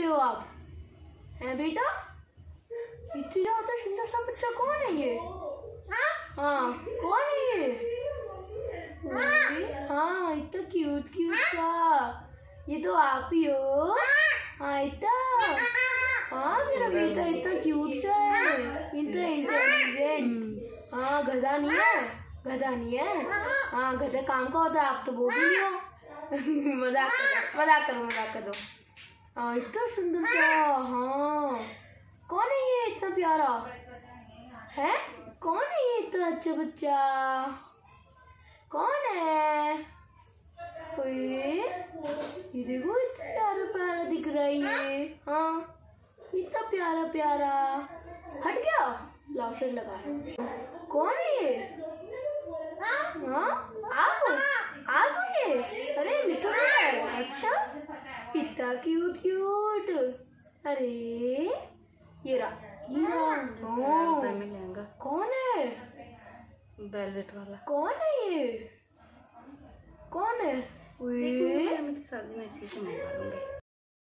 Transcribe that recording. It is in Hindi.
हो आप? हैं बेटा? इतना ज्यादा सुंदर सा बच्चा कौन है ये? हाँ कौन है ये? हाँ इतना क्यूट क्यूट सा, ये तो आप ही हो। हाँ इतना, हाँ मेरा बेटा इतना क्यूट सा है, इतना इंटेलिजेंट। हाँ गधा नहीं है, गधा नहीं है। हाँ गधा काम का होता है, आप तो वो भी नहीं हो। मजाक करो। हाँ इतना सुंदर सा। हाँ कौन है ये इतना प्यारा है? कौन है ये इतना अच्छा बच्चा? कौन है? ये देखो इतना प्यारा प्यारा दिख रहा है ये। हाँ इतना प्यारा प्यारा। हट गया, लाउडर लगा है। कौन है ये? हाँ आप हो ये? अरे लिटल है। अच्छा इतना क्यूट क्यूट। अरे ये रहा। कौन है? वेलवेट वाला। कौन है ये? कौन है? शादी में इसी से मंगवा लूंगी।